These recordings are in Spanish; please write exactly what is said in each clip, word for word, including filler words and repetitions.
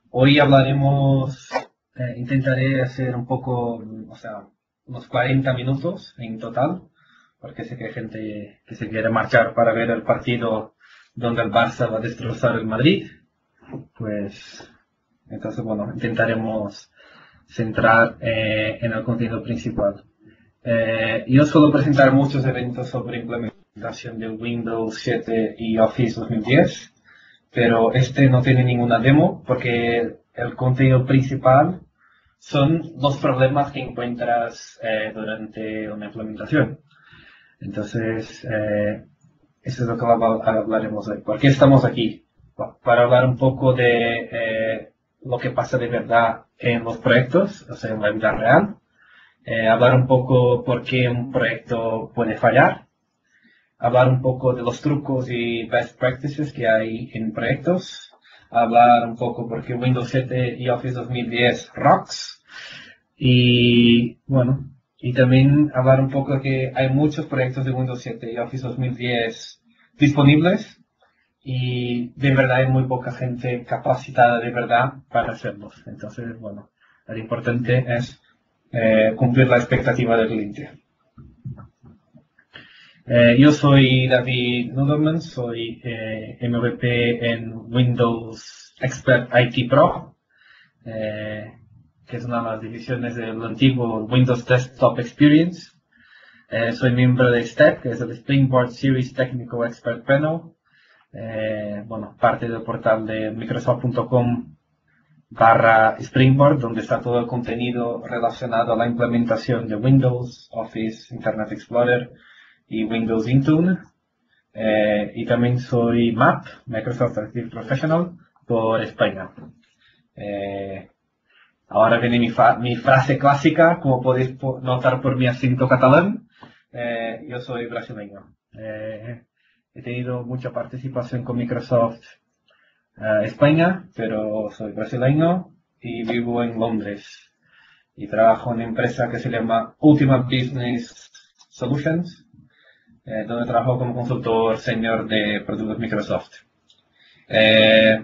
Hoy hablaremos, eh, intentaré hacer un poco, o sea, unos cuarenta minutos en total, porque sé que hay gente que se quiere marchar para ver el partido donde el Barça va a destrozar el Madrid. Pues, entonces, bueno, intentaremos centrar eh, en el contenido principal. Eh, yo suelo presentar muchos eventos sobre implementación de Windows siete y Office dos mil diez, pero este no tiene ninguna demo porque el contenido principal son los problemas que encuentras eh, durante una implementación. Entonces, eh, eso es lo que hablaremos hoy. ¿Por qué estamos aquí? Bueno, para hablar un poco de eh, lo que pasa de verdad en los proyectos, o sea, en la vida real. Eh, hablar un poco por qué un proyecto puede fallar. Hablar un poco de los trucos y best practices que hay en proyectos. Hablar un poco por qué Windows siete y Office dos mil diez rocks. Y bueno, y también hablar un poco de que hay muchos proyectos de Windows siete y Office dos mil diez disponibles y de verdad hay muy poca gente capacitada de verdad para hacerlos. Entonces, bueno, lo importante es eh, cumplir la expectativa del cliente. Eh, yo soy David Nudelman, soy eh, M V P en Windows Expert I T Pro, eh, que es una de las divisiones del antiguo Windows Desktop Experience. Eh, soy miembro de STEP, que es el Springboard Series Technical Expert Panel. Eh, bueno, parte del portal de microsoft punto com barra Springboard, donde está todo el contenido relacionado a la implementación de Windows, Office, Internet Explorer y Windows Intune. Eh, y también soy M A P, Microsoft Active Professional, por España. Eh, ahora viene mi, mi, frase clásica, como podéis notar por mi acento catalán. Eh, yo soy brasileño. Eh, he tenido mucha participación con Microsoft eh, España, pero soy brasileño y vivo en Londres. Y trabajo en una empresa que se llama Ultimate Business Solutions, eh, donde trabajo como consultor senior de productos Microsoft. Eh,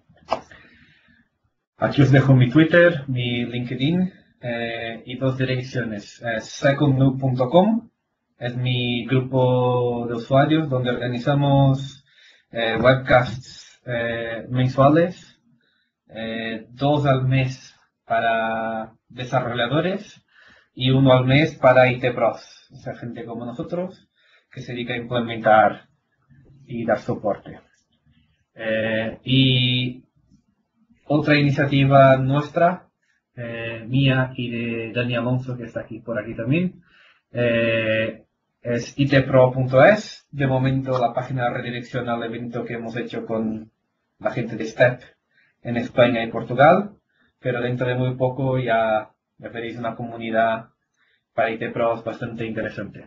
aquí os dejo mi Twitter, mi LinkedIn eh, y dos direcciones. Eh, second noob punto com es mi grupo de usuarios donde organizamos eh, webcasts eh, mensuales, eh, dos al mes para desarrolladores y uno al mes para I T pros, o sea, gente como nosotros que se dedica a implementar y dar soporte. Eh, y otra iniciativa nuestra, eh, mía y de Dani Alonso, que está aquí por aquí también, eh, es I T pro punto es. De momento la página redirecciona al evento que hemos hecho con la gente de STEP en España y Portugal, pero dentro de muy poco ya, ya veréis una comunidad para I T pros bastante interesante.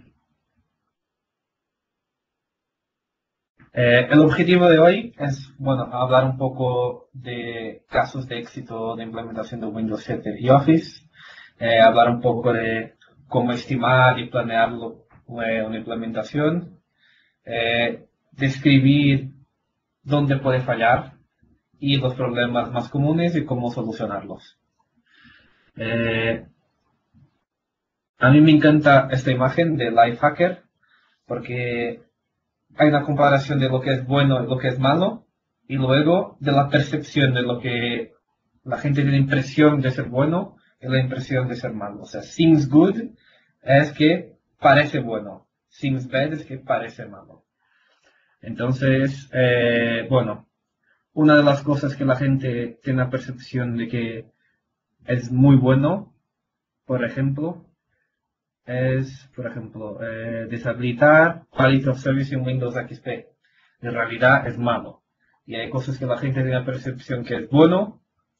Eh, el objetivo de hoy es, bueno, hablar un poco de casos de éxito de implementación de Windows siete y Office, eh, hablar un poco de cómo estimar y planear lo- eh, una implementación, eh, describir dónde puede fallar y los problemas más comunes y cómo solucionarlos. Eh, a mí me encanta esta imagen de Lifehacker porque hay una comparación de lo que es bueno y lo que es malo, y luego de la percepción de lo que la gente tiene impresión de ser bueno y la impresión de ser malo. O sea, seems good es que parece bueno, seems bad es que parece malo. Entonces, eh, bueno, una de las cosas que la gente tiene la percepción de que es muy bueno, por ejemplo, es, por ejemplo, eh, deshabilitar Quality of Service en Windows X P. En realidad es malo. Y hay cosas que la gente tiene la percepción que es bueno.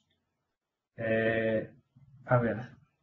Eh, a ver,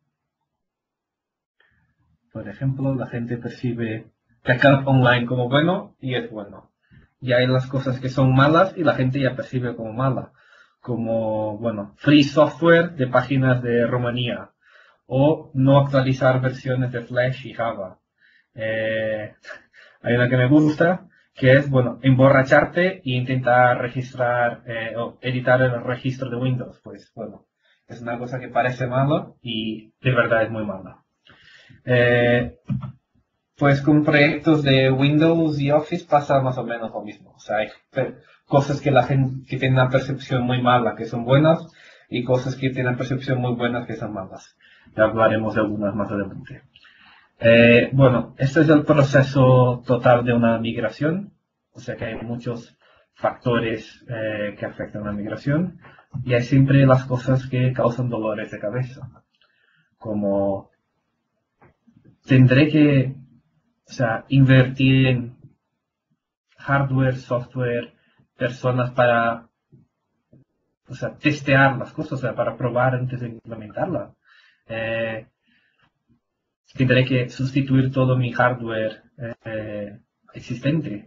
por ejemplo, la gente percibe Backup Online como bueno y es bueno. Y hay las cosas que son malas y la gente ya percibe como mala. Como, bueno, free software de páginas de Rumanía. O no actualizar versiones de Flash y Java. Eh, Hay una que me gusta, que es, bueno, emborracharte e intentar registrar eh, o editar el registro de Windows. Pues, bueno, es una cosa que parece malo y de verdad es muy mala. Eh, pues con proyectos de Windows y Office pasa más o menos lo mismo. O sea, hay cosas que la gente que tiene una percepción muy mala que son buenas y cosas que tienen percepción muy buenas que son malas. Ya hablaremos de algunas más adelante. Eh, bueno, este es el proceso total de una migración, o sea que hay muchos factores eh, que afectan a la migración y hay siempre las cosas que causan dolores de cabeza, como tendré que, o sea, invertir en hardware, software, personas para, o sea, testear las cosas, o sea, para probar antes de implementarla. Eh, tendré que sustituir todo mi hardware eh, existente.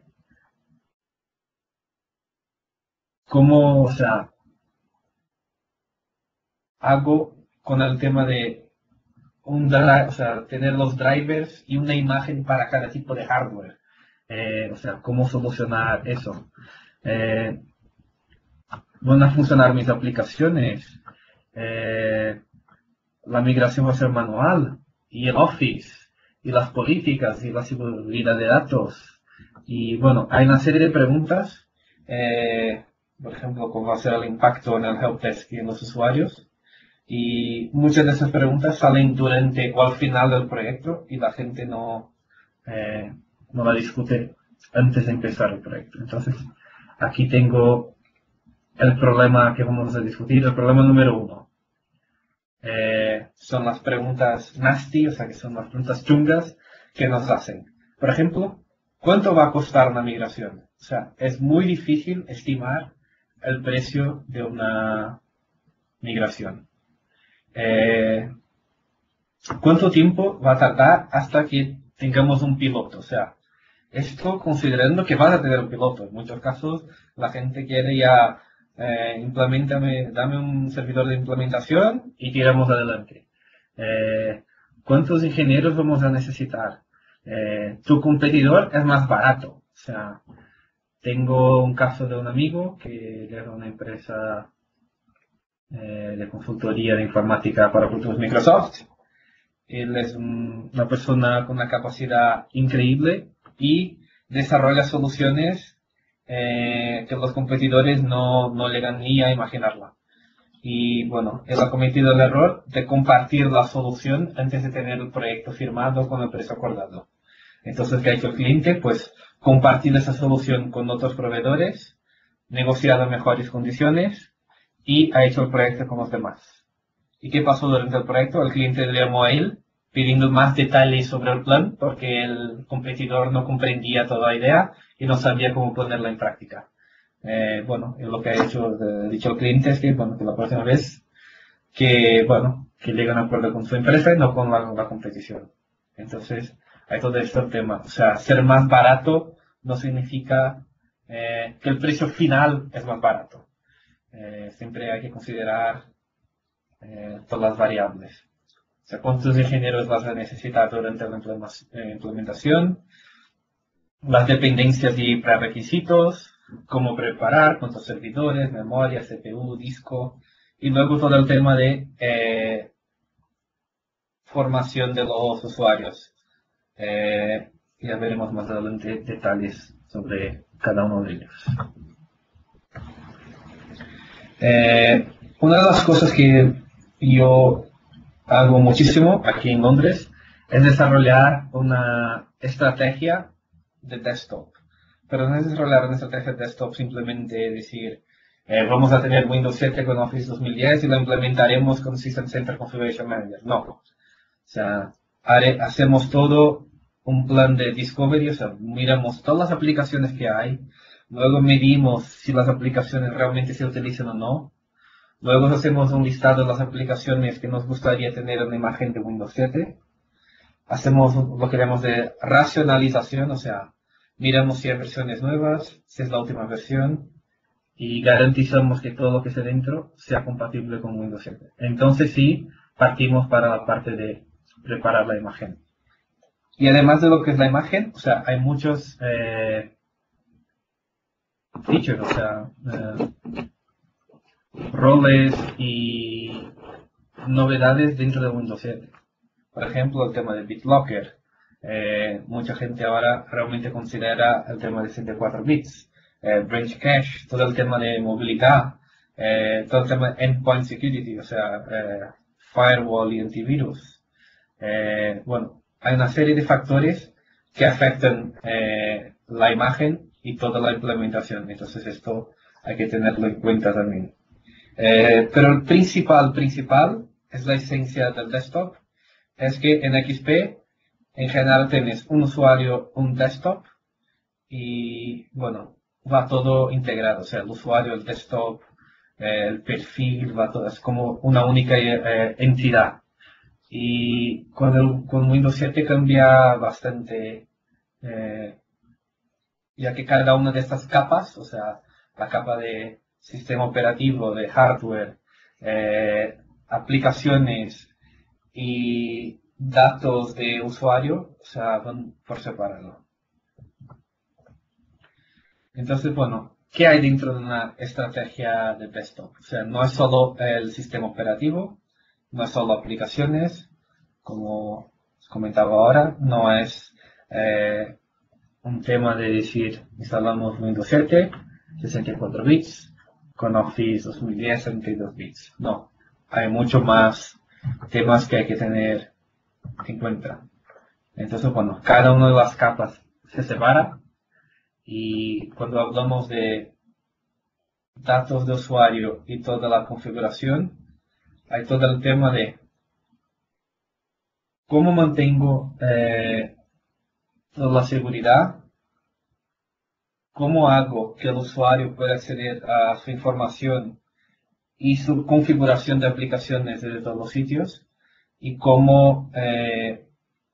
¿Cómo, o sea, hago con el tema de un dri- o sea, tener los drivers y una imagen para cada tipo de hardware? Eh, o sea, ¿cómo solucionar eso? Eh, ¿Van a funcionar mis aplicaciones? Eh, la migración va a ser manual, y el Office, y las políticas, y la seguridad de datos. Y bueno, hay una serie de preguntas, eh, por ejemplo, cómo va a ser el impacto en el helpdesk y en los usuarios. Y muchas de esas preguntas salen durante o al final del proyecto y la gente no, eh, no la discute antes de empezar el proyecto. Entonces, aquí tengo el problema que vamos a discutir, el problema número uno. Eh, son las preguntas nasty, o sea, que son las preguntas chungas que nos hacen. Por ejemplo, ¿cuánto va a costar una migración? O sea, es muy difícil estimar el precio de una migración. Eh, ¿Cuánto tiempo va a tardar hasta que tengamos un piloto? O sea, esto considerando que vas a tener un piloto. En muchos casos la gente quiere ya, eh, implementame, dame un servidor de implementación y tiramos adelante. Eh, ¿Cuántos ingenieros vamos a necesitar? Eh, tu competidor es más barato. O sea, tengo un caso de un amigo que era una empresa eh, de consultoría de informática para productos Microsoft. Él es un- una persona con una capacidad increíble y desarrolla soluciones eh, que los competidores no, no llegan ni a imaginarla. Y bueno, él ha cometido el error de compartir la solución antes de tener el proyecto firmado con el precio acordado. Entonces, ¿qué ha hecho el cliente? Pues compartir esa solución con otros proveedores, negociado mejores condiciones y ha hecho el proyecto con los demás. ¿Y qué pasó durante el proyecto? El cliente le llamó a él pidiendo más detalles sobre el plan porque el competidor no comprendía toda la idea y no sabía cómo ponerla en práctica. Eh, bueno, lo que ha hecho, eh, dicho el cliente es que, bueno, que la próxima vez que, bueno, que lleguen a un acuerdo con su empresa y no con la, la competición. Entonces, hay todo este tema. O sea, ser más barato no significa eh, que el precio final es más barato. Eh, siempre hay que considerar eh, todas las variables. O sea, cuántos ingenieros vas a necesitar durante la implementación, las dependencias y prerequisitos, cómo preparar, cuántos servidores, memoria, C P U, disco, y luego todo el tema de eh, formación de los usuarios. Eh, ya veremos más adelante detalles sobre cada uno de ellos. Eh, una de las cosas que yo hago muchísimo aquí en Londres es desarrollar una estrategia de desktop. Pero no es desarrollar una estrategia de desktop simplemente decir, eh, vamos a tener Windows siete con Office dos mil diez y lo implementaremos con System Center Configuration Manager. No. O sea, haré, hacemos todo un plan de discovery, o sea, miramos todas las aplicaciones que hay, luego medimos si las aplicaciones realmente se utilizan o no. Luego hacemos un listado de las aplicaciones que nos gustaría tener en la imagen de Windows siete. Hacemos lo que llamamos de racionalización, o sea, miramos si hay versiones nuevas, si es la última versión, y garantizamos que todo lo que esté dentro sea compatible con Windows siete. Entonces sí, partimos para la parte de preparar la imagen. Y además de lo que es la imagen, o sea, hay muchos, eh, features, o sea, eh, roles y novedades dentro de Windows siete. Por ejemplo, el tema de BitLocker. Eh, mucha gente ahora realmente considera el tema de sesenta y cuatro bits, eh, Branch Cache, todo el tema de movilidad, eh, todo el tema de Endpoint Security, o sea, eh, firewall y antivirus. Eh, bueno, hay una serie de factores que afectan eh, la imagen y toda la implementación. Entonces esto hay que tenerlo en cuenta también. Eh, pero el principal, principal es la esencia del desktop. Es que en X P en general tienes un usuario, un desktop y bueno, va todo integrado. O sea, el usuario, el desktop, eh, el perfil, va todo, es como una única eh, entidad. Y con, el, con Windows siete cambia bastante, eh, ya que cada una de estas capas, o sea, la capa de sistema operativo, de hardware, eh, aplicaciones y datos de usuario, o sea, van por separado. Entonces, bueno, ¿qué hay dentro de una estrategia de desktop? O sea, no es solo el sistema operativo, no es solo aplicaciones, como os comentaba ahora, no es eh, un tema de decir, instalamos Windows siete, sesenta y cuatro bits, con Office dos mil diez, setenta y dos bits. No, hay mucho más temas que hay que tener en cuenta. Entonces, bueno, cada una de las capas se separa y cuando hablamos de datos de usuario y toda la configuración, hay todo el tema de cómo mantengo eh, toda la seguridad, cómo hago que el usuario pueda acceder a su información y su configuración de aplicaciones desde todos los sitios y cómo eh,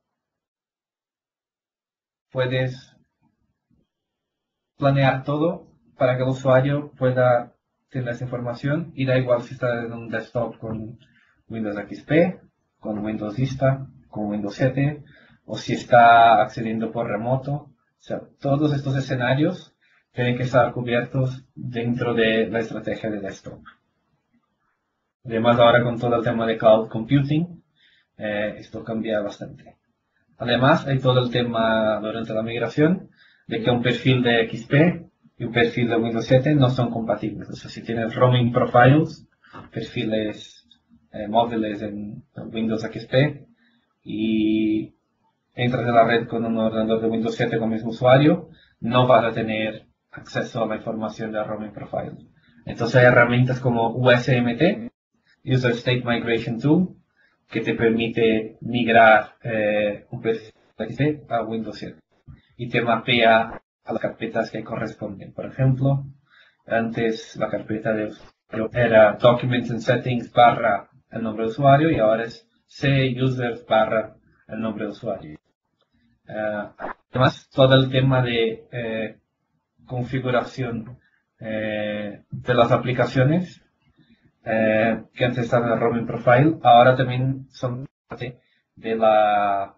puedes planear todo para que el usuario pueda tener esa información y da igual si está en un desktop con Windows X P, con Windows Vista, con Windows siete o si está accediendo por remoto. O sea, todos estos escenarios tienen que estar cubiertos dentro de la estrategia de desktop. Además, ahora con todo el tema de cloud computing, eh, esto cambia bastante. Además, hay todo el tema durante la migración de que un perfil de X P y un perfil de Windows siete no son compatibles. O sea, si tienes roaming profiles, perfiles eh, móviles en Windows X P y entras en la red con un ordenador de Windows siete con el mismo usuario, no vas a tener acceso a la información de roaming profile. Entonces hay herramientas como U S M T, User State Migration Tool, que te permite migrar eh, un perfil X P a Windows siete y te mapea a las carpetas que corresponden. Por ejemplo, antes la carpeta de usuario era Documents and Settings barra el nombre de usuario y ahora es C users barra el nombre de usuario. Uh, además, todo el tema de eh, configuración eh, de las aplicaciones eh, que antes estaban en el roaming profile, ahora también son parte de la,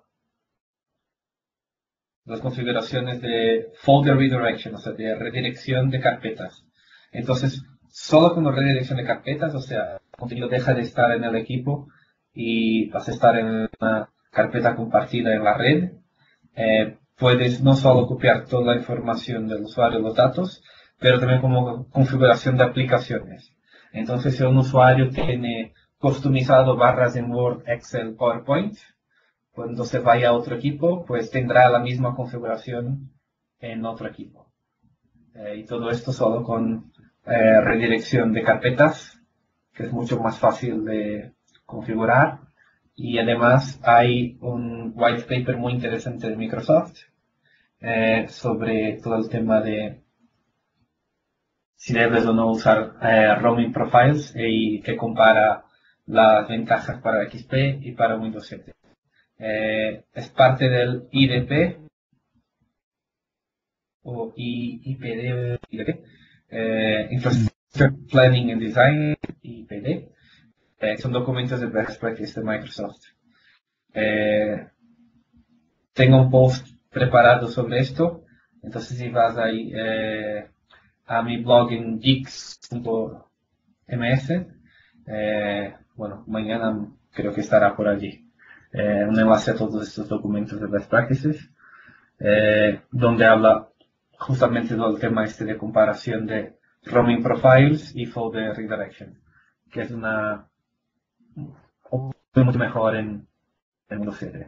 las configuraciones de folder redirection, o sea, de redirección de carpetas. Entonces, solo con la redirección de carpetas, o sea, el contenido deja de estar en el equipo y vas a estar en una carpeta compartida en la red. Eh, puedes no solo copiar toda la información del usuario, los datos, pero también como configuración de aplicaciones. Entonces, si un usuario tiene customizado barras en Word, Excel, PowerPoint, cuando se vaya a otro equipo, pues tendrá la misma configuración en otro equipo. Eh, y todo esto solo con eh, redirección de carpetas, que es mucho más fácil de configurar. Y además hay un white paper muy interesante de Microsoft eh, sobre todo el tema de si debes o no usar eh, roaming profiles y que compara las ventajas para X P y para Windows siete. Eh, es parte del I D P o I P D, I D P, eh, Infrastructure Planning and Design, I P D. Eh, son documentos de best practice de Microsoft. Eh, tengo un post preparado sobre esto, entonces si vas ahí eh, a mi blog en geeks punto m s. Eh, bueno, mañana creo que estará por allí. Eh, un enlace a todos estos documentos de Best Practices, eh, donde habla justamente del tema este de comparación de roaming profiles y folder redirection, que es una opción mucho mejor en, en Windows siete.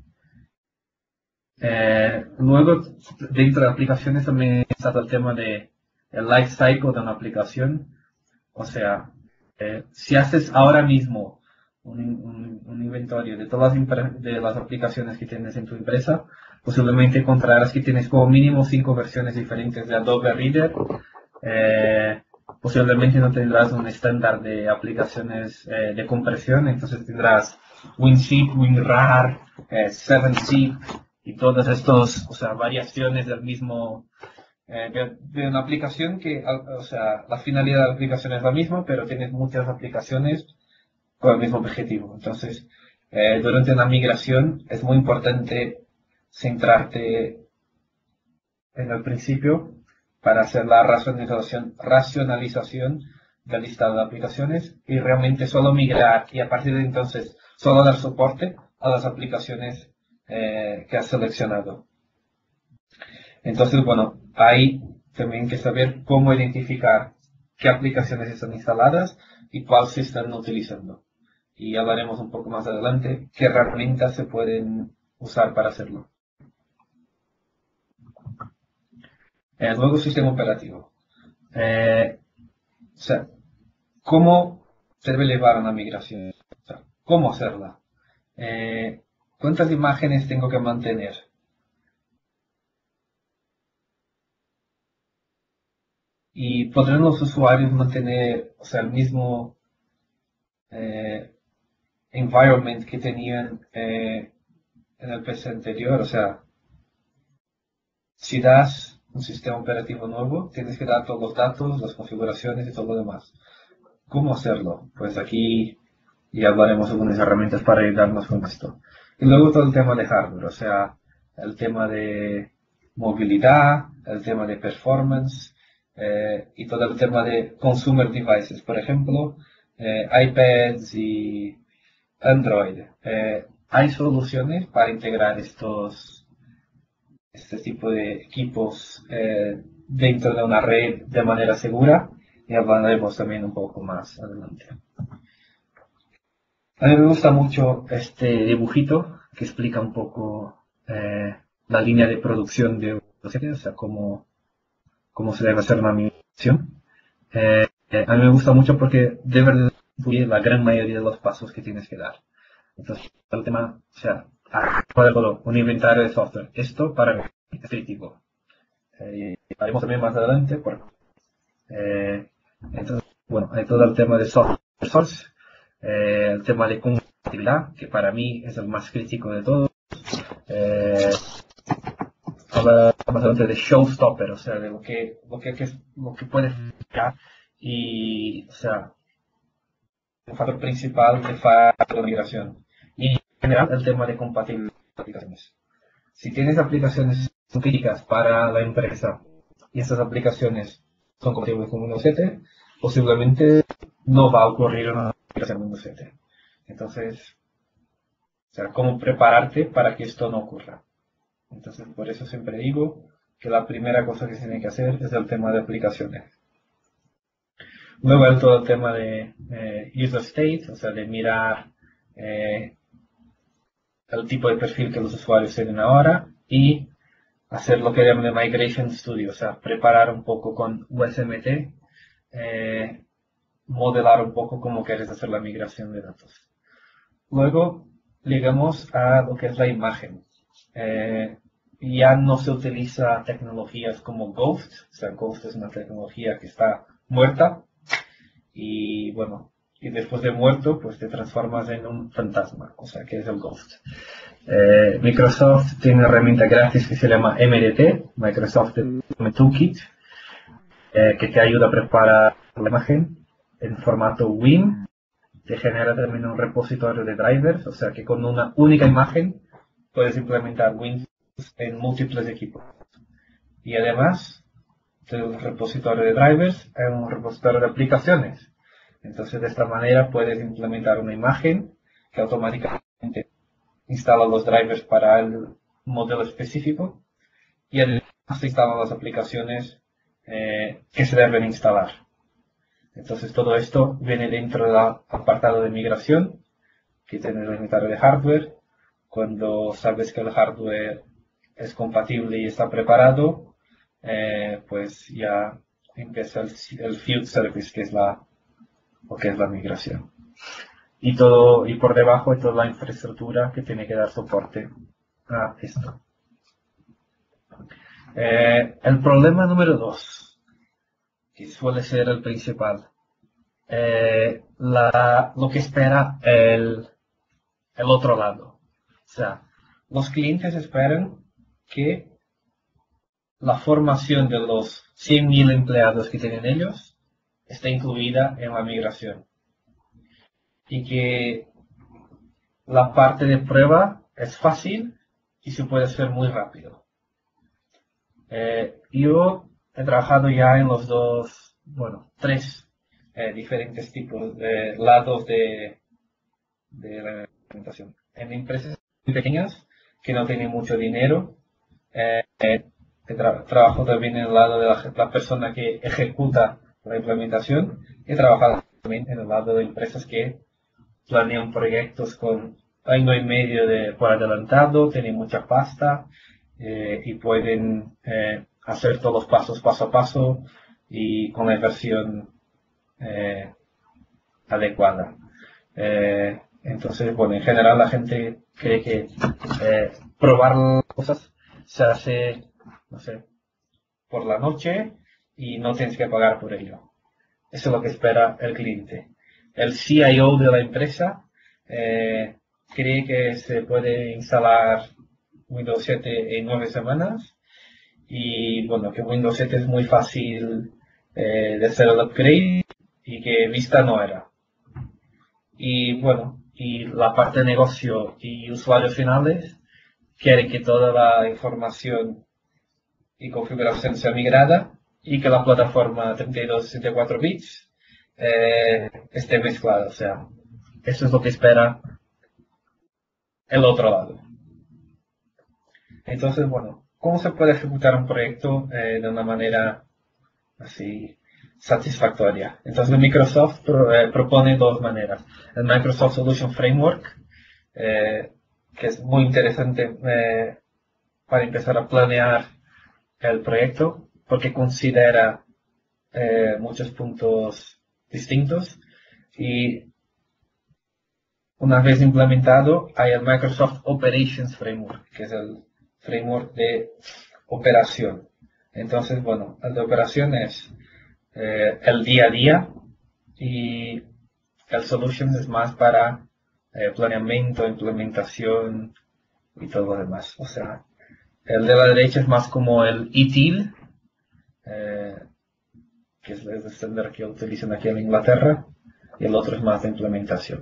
Eh, luego, dentro de aplicaciones también está el tema de el life cycle de una aplicación. O sea, eh, si haces ahora mismo un, un- un inventario de todas las, impre- de las aplicaciones que tienes en tu empresa, posiblemente encontrarás que tienes como mínimo cinco versiones diferentes de Adobe Reader. Eh, posiblemente no tendrás un estándar de aplicaciones eh, de compresión, entonces tendrás WinZip, WinRAR, eh, seven zip y todas estas, o sea, variaciones del mismo eh, de, de una aplicación que, al- o sea, la finalidad de la aplicación es la misma, pero tienes muchas aplicaciones con el mismo objetivo. Entonces, eh, durante una migración es muy importante centrarte en el principio para hacer la racionalización, racionalización del listado de aplicaciones y realmente solo migrar y a partir de entonces solo dar soporte a las aplicaciones eh, que has seleccionado. Entonces, bueno, hay también que saber cómo identificar qué aplicaciones están instaladas y cuáles se están utilizando. Y hablaremos un poco más adelante qué herramientas se pueden usar para hacerlo. Eh, luego, sistema operativo. Eh, o sea, ¿cómo se debe llevar una migración? O sea, ¿cómo hacerla? Eh, ¿Cuántas imágenes tengo que mantener? Y podrán los usuarios mantener, o sea, el mismo eh, environment que tenían eh, en el P C anterior. O sea, si das un sistema operativo nuevo, tienes que dar todos los datos, las configuraciones y todo lo demás. ¿Cómo hacerlo? Pues aquí ya hablaremos de algunas herramientas para ayudarnos con esto. Y luego todo el tema de hardware, o sea, el tema de movilidad, el tema de performance eh, y todo el tema de consumer devices, por ejemplo, eh, iPads y Android. Eh, hay soluciones para integrar estos, este tipo de equipos eh, dentro de una red de manera segura y hablaremos también un poco más adelante. A mí me gusta mucho este dibujito que explica un poco eh, la línea de producción de una serie, o sea, cómo, cómo se debe hacer una migración. Eh, eh, a mí me gusta mucho porque de verdad incluye la gran mayoría de los pasos que tienes que dar. Entonces, el tema, o sea, ah, por ejemplo, un inventario de software. Esto para mí es crítico. Eh, y haremos también más adelante. Por, eh, entonces, bueno, hay todo el tema de software source, eh, el tema de compatibilidad, que para mí es el más crítico de todos. Eh, habla más adelante de showstopper, o sea, de lo que, lo que, que- lo que puede fallar y, o sea, el factor principal que falla la migración. Y en general el tema de compatibilidad de aplicaciones. Si tienes aplicaciones críticas para la empresa y estas aplicaciones son compatibles con Windows siete, posiblemente no va a ocurrir una migración en Windows siete. Entonces, o sea, cómo prepararte para que esto no ocurra. Entonces, por eso siempre digo que la primera cosa que se tiene que hacer es el tema de aplicaciones. Luego hay todo el tema de eh, user state, o sea, de mirar eh, el tipo de perfil que los usuarios tienen ahora y hacer lo que llaman de Migration Studio, o sea, preparar un poco con U S M T, eh, modelar un poco cómo quieres hacer la migración de datos. Luego, llegamos a lo que es la imagen. Eh, ya no se utiliza tecnologías como Ghost, o sea, Ghost es una tecnología que está muerta y bueno, y después de muerto, pues te transformas en un fantasma, o sea, que es el Ghost. Eh, Microsoft tiene una herramienta gratis que se llama M D T, Microsoft Development Toolkit, eh, que te ayuda a preparar la imagen en formato W I M. Te genera también un repositorio de drivers, o sea que con una única imagen puedes implementar Windows en múltiples equipos. Y además del repositorio de drivers a un repositorio de aplicaciones. Entonces, de esta manera puedes implementar una imagen que automáticamente instala los drivers para el modelo específico y además se instalan las aplicaciones eh, que se deben instalar. Entonces, todo esto viene dentro del apartado de migración, que tiene el inventario de hardware. Cuando sabes que el hardware es compatible y está preparado, eh, pues ya empieza el, el field service, que es la, lo que es la migración. Y todo, y por debajo hay toda la infraestructura que tiene que dar soporte a esto. Eh, el problema número dos, que suele ser el principal, eh, la, lo que espera el, el otro lado. O sea, los clientes esperan que la formación de los cien mil empleados que tienen ellos esté incluida en la migración. Y que la parte de prueba es fácil y se puede hacer muy rápido. Eh, yo he trabajado ya en los dos, bueno, tres eh, diferentes tipos de lados de, de la implementación. En empresas muy pequeñas que no tienen mucho dinero, eh, eh, tra trabajo también en el lado de la, la persona que ejecuta la implementación y he trabajado también en el lado de empresas que planean proyectos con año y medio de por adelantado, tienen mucha pasta eh, y pueden eh, hacer todos los pasos paso a paso y con la inversión eh, adecuada. Eh, entonces, bueno, en general la gente cree que eh, probar las cosas se hace, no sé, por la noche y no tienes que pagar por ello. Eso es lo que espera el cliente. El C I O de la empresa eh, cree que se puede instalar Windows siete en nueve semanas y bueno, que Windows siete es muy fácil eh, de hacer el upgrade y que Vista no era. Y bueno, y la parte de negocio y usuarios finales quieren que toda la información y configuración sea migrada y que la plataforma treinta y dos y sesenta y cuatro bits eh, esté mezclada. O sea, eso es lo que espera el otro lado. Entonces, bueno, ¿cómo se puede ejecutar un proyecto eh, de una manera así satisfactoria? Entonces, Microsoft pro, eh, propone dos maneras. El Microsoft Solution Framework, eh, que es muy interesante eh, para empezar a planear el proyecto, porque considera eh, muchos puntos distintos y una vez implementado hay el Microsoft Operations Framework, que es el framework de operación. Entonces, bueno, el de operación es eh, el día a día y el Solutions es más para eh, planeamiento, implementación y todo lo demás. O sea, el de la derecha es más como el E T I L, eh, que es el estándar que utilizan aquí en Inglaterra, y el otro es más de implementación.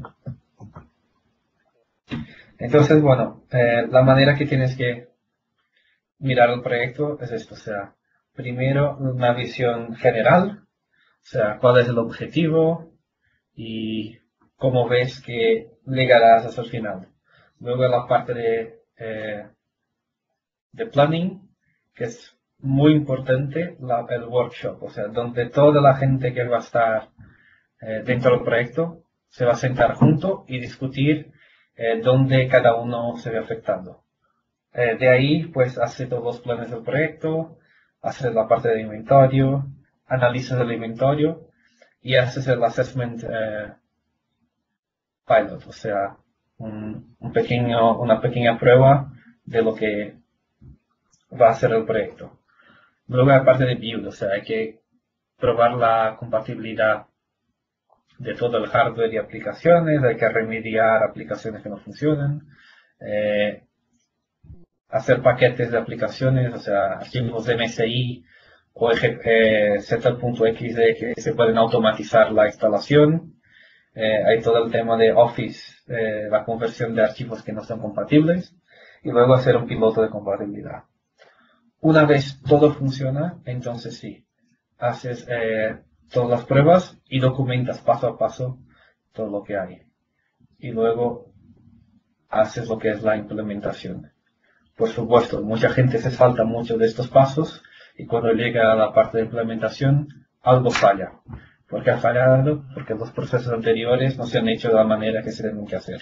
Entonces, bueno, eh, la manera que tienes que mirar el proyecto es esto, o sea, primero una visión general, o sea, cuál es el objetivo y cómo ves que llegarás hasta el final. Luego la parte de, eh, de planning, que es muy importante, la, el workshop, o sea, donde toda la gente que va a estar eh, dentro del proyecto se va a sentar junto y discutir eh, dónde cada uno se ve afectado. Eh, de ahí, pues, hace todos los planes del proyecto, hace la parte de inventario, analizas el inventario y haces el assessment eh, pilot, o sea, un, un pequeño, una pequeña prueba de lo que va a ser el proyecto. Luego hay parte de build, o sea, hay que probar la compatibilidad de todo el hardware y aplicaciones, hay que remediar aplicaciones que no funcionan, eh, hacer paquetes de aplicaciones, o sea, archivos M S I o eh, setup.exe que se pueden automatizar la instalación. Eh, hay todo el tema de Office, eh, la conversión de archivos que no son compatibles y luego hacer un piloto de compatibilidad. Una vez todo funciona, entonces sí, haces eh, todas las pruebas y documentas paso a paso todo lo que hay. Y luego haces lo que es la implementación. Por supuesto, mucha gente se salta mucho de estos pasos y cuando llega a la parte de implementación, algo falla. ¿Por qué ha fallado? Porque los procesos anteriores no se han hecho de la manera que se tienen que hacer.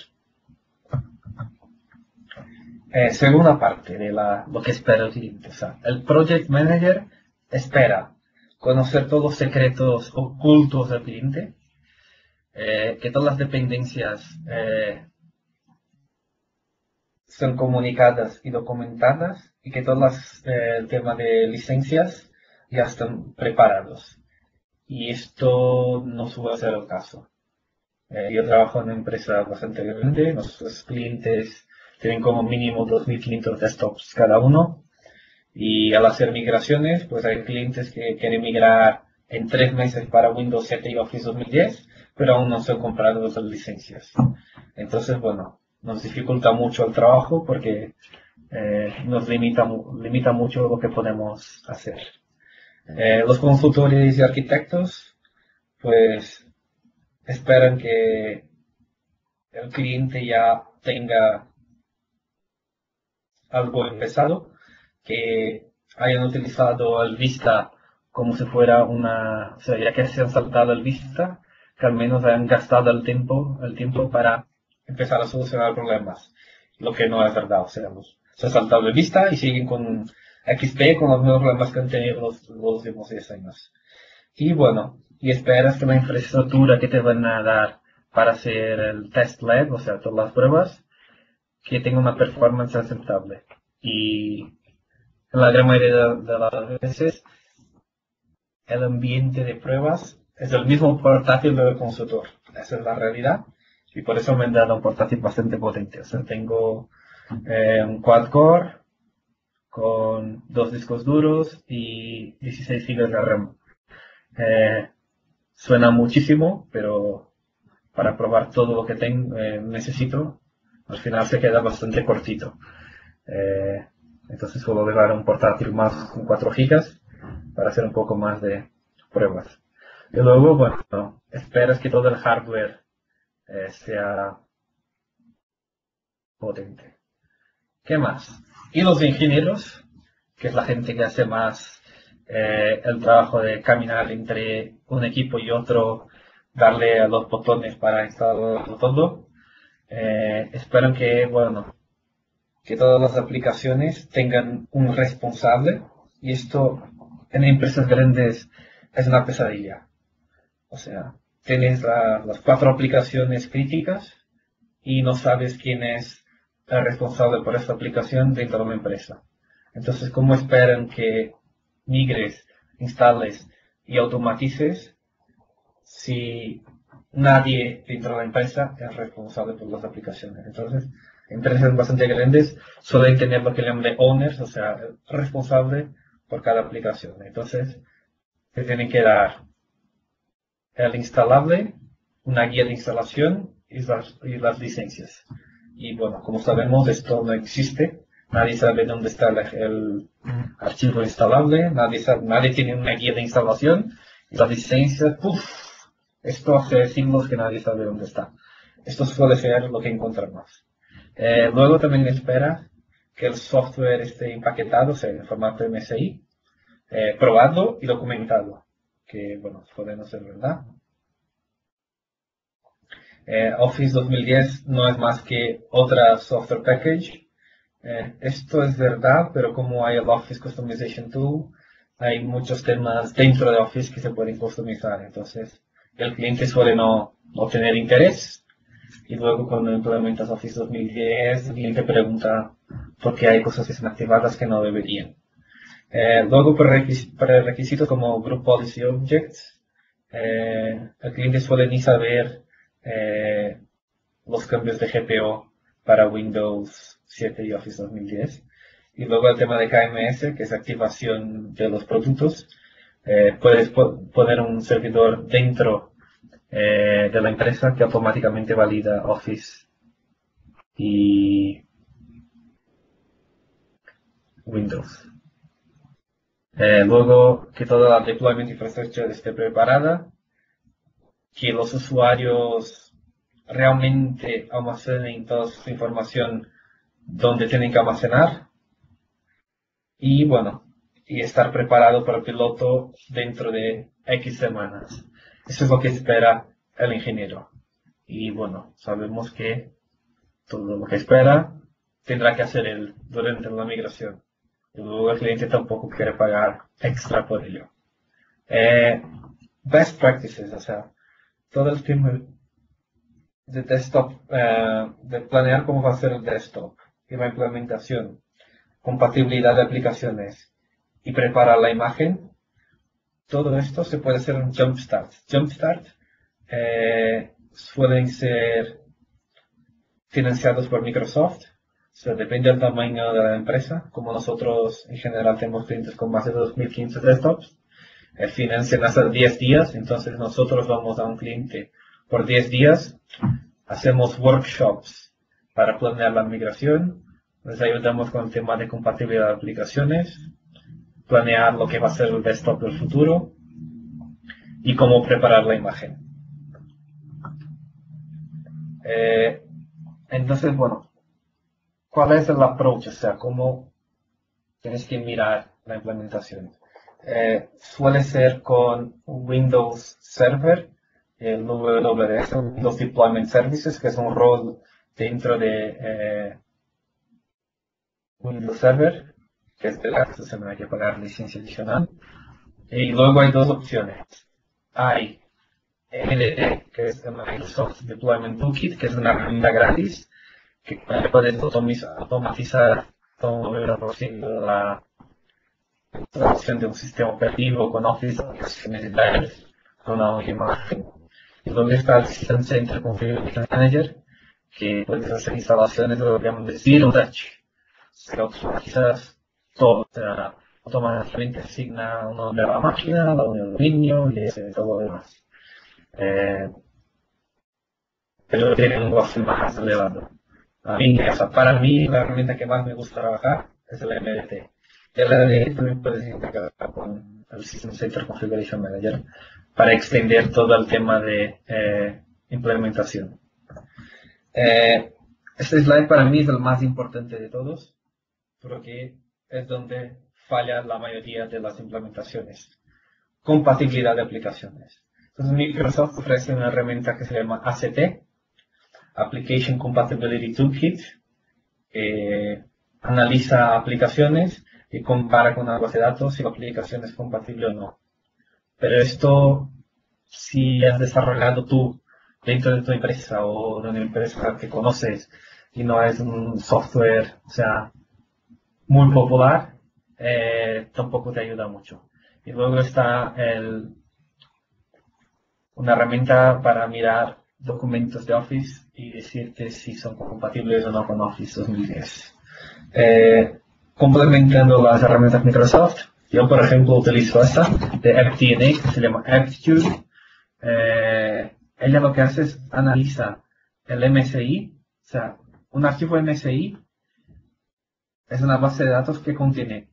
Eh, segunda parte de la, lo que espera el cliente. O sea, el Project Manager espera conocer todos los secretos ocultos del cliente, eh, que todas las dependencias eh, son comunicadas y documentadas y que todas las, eh, el tema de licencias ya están preparados. Y esto no suele ser el caso. Eh, yo trabajo en una empresa bastante grande, nuestros clientes tienen como mínimo dos mil quinientos desktops cada uno y al hacer migraciones, pues hay clientes que quieren migrar en tres meses para Windows siete y Office dos mil diez, pero aún no se han comprado las licencias. Entonces, bueno, nos dificulta mucho el trabajo porque eh, nos limita, limita mucho lo que podemos hacer. Eh, los consultores y arquitectos, pues, esperan que el cliente ya tenga algo empezado, que hayan utilizado el Vista como si fuera una, o sea, ya que se han saltado el Vista, que al menos hayan gastado el tiempo, el tiempo para empezar a solucionar problemas, lo que no es verdad, o sea, los- se han saltado el Vista y siguen con X P con los mismos problemas que han tenido los, los últimos diez años. Y bueno, y esperas que la infraestructura que te van a dar para hacer el test lab, o sea, todas las pruebas, que tenga una performance aceptable. Y en la gran mayoría de, de las veces, el ambiente de pruebas es el mismo portátil del consultor. Esa es la realidad. Y por eso me han dado un portátil bastante potente. O sea, tengo eh, un quad core con dos discos duros y dieciséis gigas de RAM. Eh, suena muchísimo, pero para probar todo lo que tengo, eh, necesito, al final se queda bastante cortito. Eh, entonces suelo dejar un portátil más con cuatro gigas para hacer un poco más de pruebas. Y luego, bueno, esperas que todo el hardware eh, sea potente. ¿Qué más? Y los ingenieros, que es la gente que hace más eh, el trabajo de caminar entre un equipo y otro, darle a los botones para instalarlo todo, eh, esperan que, bueno, que todas las aplicaciones tengan un responsable y esto en empresas grandes es una pesadilla. O sea, tienes la- las cuatro aplicaciones críticas y no sabes quién es el responsable por esta aplicación dentro de una empresa. Entonces, ¿cómo esperan que migres, instales y automatices si nadie dentro de la empresa es responsable por las aplicaciones? Entonces, empresas bastante grandes suelen tener lo que llaman de owners, o sea, responsable por cada aplicación. Entonces, te tienen que dar el instalable, una guía de instalación y las, y las licencias. Y bueno, como sabemos, esto no existe. Nadie sabe dónde está el, el archivo instalable, nadie, sabe, nadie tiene una guía de instalación y las licencias, ¡puf! Esto hace siglos que nadie sabe dónde está. Esto suele ser lo que encontramos. Eh, luego también espera que el software esté empaquetado, o sea, en formato M S I, eh, probado y documentado. Que, bueno, puede no ser verdad. Eh, Office dos mil diez no es más que otra software package. Eh, esto es verdad, pero como hay el Office Customization Tool, hay muchos temas dentro de Office que se pueden customizar. Entonces, el cliente suele no, no tener interés. Y luego cuando implementas Office dos mil diez, el cliente pregunta por qué hay cosas que están activadas que no deberían. Eh, luego, para requisitos como Group Policy Objects, eh, el cliente suele ni saber eh, los cambios de G P O para Windows siete y Office dos mil diez. Y luego el tema de K M S, que es activación de los productos. Eh, puedes po poner un servidor dentro eh, de la empresa que automáticamente valida Office y Windows. Eh, luego, que toda la deployment infrastructure esté preparada, que los usuarios realmente almacenen toda su información donde tienen que almacenar y bueno, y estar preparado para el piloto dentro de X semanas. Eso es lo que espera el ingeniero. Y bueno, sabemos que todo lo que espera tendrá que hacer él durante la migración. Y luego el cliente tampoco quiere pagar extra por ello. Eh, best practices, o sea, todo el tema de desktop, eh, de planear cómo va a ser el desktop y la implementación, compatibilidad de aplicaciones y preparar la imagen, todo esto se puede hacer en Jumpstart. Jumpstart eh, suelen ser financiados por Microsoft. O sea, depende del tamaño de la empresa. Como nosotros en general tenemos clientes con más de dos mil quince desktops, eh, financian hasta diez días. Entonces nosotros vamos a un cliente por diez días, hacemos workshops para planear la migración, les ayudamos con el tema de compatibilidad de aplicaciones, planear lo que va a ser el desktop del futuro y cómo preparar la imagen. Eh, entonces, bueno, ¿cuál es el approach? O sea, ¿cómo tienes que mirar la implementación? Eh, suele ser con Windows Server, el W W S, Windows Deployment Services, que es un rol dentro de eh, Windows Server, que es de gasto, se me hay que pagar licencia adicional. Y luego hay dos opciones. Hay M D T, que es el Microsoft Deployment Toolkit, que es una herramienta gratis, que puedes automatizar todo el noventa por ciento de la traducción de un sistema operativo con Office, aplicaciones y drivers, con una única imagen. Y luego está el System Center Configuration Manager, que puedes hacer instalaciones de lo que llamamos de Zero Touch. Se automatizas todo, o sea, automáticamente asigna un nombre a la máquina, la un dominio y ese, todo lo demás. Eh, pero tiene un coste más elevado. A mí, o sea, para mí, la herramienta que más me gusta trabajar es el M D T. El M D T también puedes integrar con el System Center Configuration Manager para extender todo el tema de eh, implementación. Eh, este slide para mí es el más importante de todos, porque es donde falla la mayoría de las implementaciones. Compatibilidad de aplicaciones. Entonces Microsoft ofrece una herramienta que se llama A C T, Application Compatibility Toolkit, que analiza aplicaciones y compara con una base de datos si la aplicación es compatible o no. Pero esto, si has desarrollado tú dentro de tu empresa o de una empresa que conoces y no es un software, o sea, muy popular, eh, tampoco te ayuda mucho. Y luego está el, una herramienta para mirar documentos de Office y decirte si son compatibles o no con Office dos mil diez. Eh, complementando las herramientas Microsoft, yo por ejemplo utilizo esta de AppDNA que se llama Aptitude. Eh, ella lo que hace es analiza el M S I, o sea, un archivo M S I es una base de datos que contiene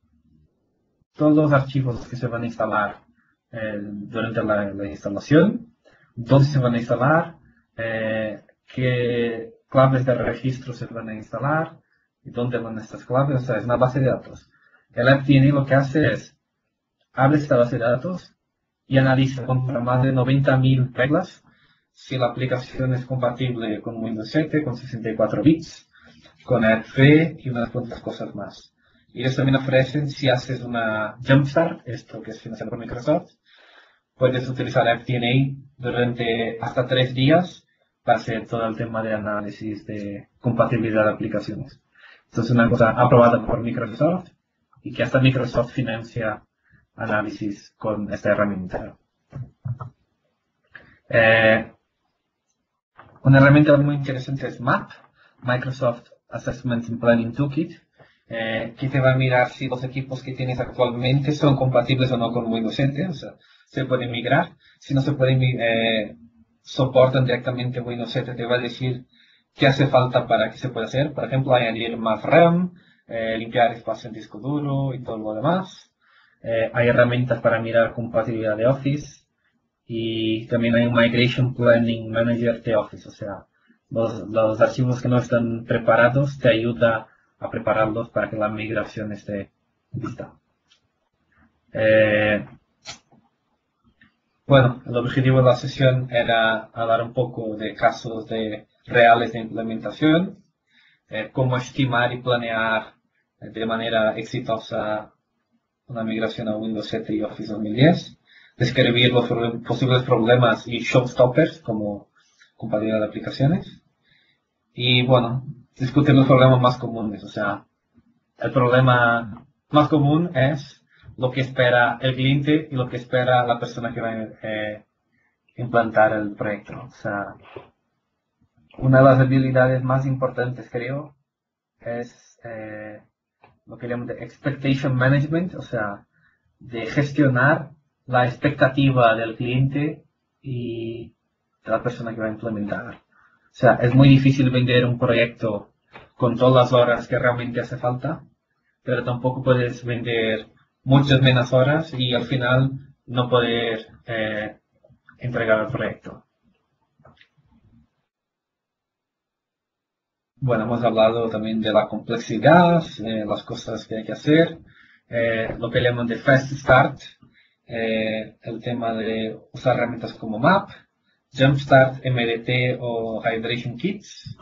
todos los archivos que se van a instalar eh, durante la, la instalación, dónde se van a instalar, eh, qué claves de registro se van a instalar y dónde van estas claves. O sea, es una base de datos. El AppDNA lo que hace es abre esta base de datos y analiza con más de noventa mil reglas si la aplicación es compatible con Windows siete, con sesenta y cuatro bits, con A P y unas cuantas cosas más. Y ellos también ofrecen, si haces una Jumpstart, esto que es financiado por Microsoft, puedes utilizar AppDNA durante hasta tres días para hacer todo el tema de análisis de compatibilidad de aplicaciones. Esto es una cosa aprobada por Microsoft y que hasta Microsoft financia análisis con esta herramienta. Eh, una herramienta muy interesante es M A P, Microsoft Assessment and Planning Toolkit, eh, que te va a mirar si los equipos que tienes actualmente son compatibles o no con Windows siete, o sea, se pueden migrar. Si no se pueden, eh, soportan directamente Windows siete, te va a decir qué hace falta para que se pueda hacer. Por ejemplo, añadir más RAM, eh, limpiar espacio en disco duro y todo lo demás. Eh, hay herramientas para mirar compatibilidad de Office y también hay un Migration Planning Manager de Office, o sea, los, los archivos que no están preparados te ayuda a prepararlos para que la migración esté lista. Eh, bueno, el objetivo de la sesión era hablar un poco de casos de reales de implementación, eh, cómo estimar y planear eh, de manera exitosa una migración a Windows siete y Office dos mil diez, describir los posibles problemas y showstoppers como compatibilidad de aplicaciones y, bueno, discutir los problemas más comunes. O sea, el problema más común es lo que espera el cliente y lo que espera la persona que va a eh, implantar el proyecto. O sea, una de las habilidades más importantes, creo, es eh, lo que llamamos de expectation management, o sea, de gestionar la expectativa del cliente y de la persona que va a implementar. O sea, es muy difícil vender un proyecto con todas las horas que realmente hace falta, pero tampoco puedes vender muchas menos horas y al final no poder eh, entregar el proyecto. Bueno, hemos hablado también de la complejidad, eh, las cosas que hay que hacer, eh, lo que llaman de Fast Start, eh, el tema de usar herramientas como Map, Jumpstart, M D T o Hydration Kits.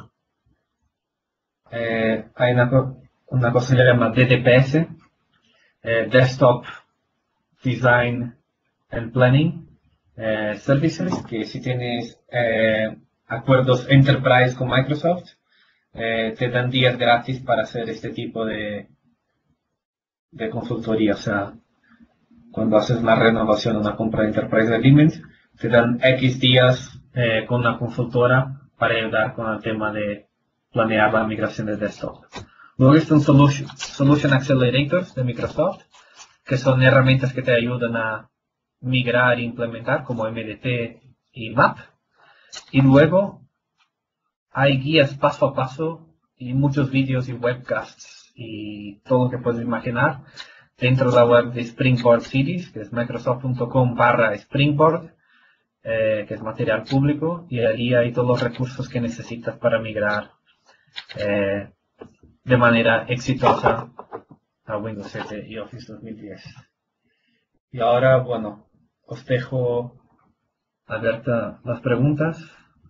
Eh, hay una, una cosa que se llama D D P S, eh, Desktop Design and Planning eh, Services, que si tienes eh, acuerdos Enterprise con Microsoft, Eh, te dan días gratis para hacer este tipo de, de consultoría. O sea, cuando haces una renovación, una compra de Enterprise Agreement, te dan X días eh, con una consultora para ayudar con el tema de planear la migración de desktop. Luego están Solution, Solution Accelerators de Microsoft, que son herramientas que te ayudan a migrar e implementar, como M D T y Map. Y luego hay guías paso a paso y muchos vídeos y webcasts y todo lo que puedes imaginar dentro de la web de Springboard Series, que es microsoft.com barra Springboard, eh, que es material público, y allí hay todos los recursos que necesitas para migrar eh, de manera exitosa a Windows siete y Office dos mil diez. Y ahora, bueno, os dejo abiertas las preguntas.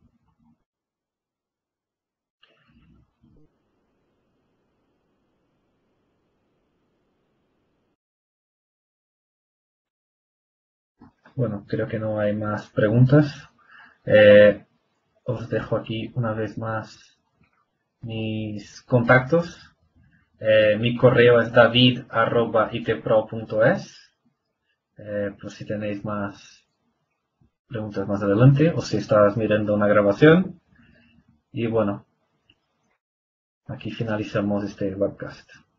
Bueno, creo que no hay más preguntas. Eh, os dejo aquí una vez más mis contactos. Eh, mi correo es david arroba itpro punto es. Eh, por si tenéis más preguntas más adelante o si estás mirando una grabación. Y bueno, aquí finalizamos este webcast.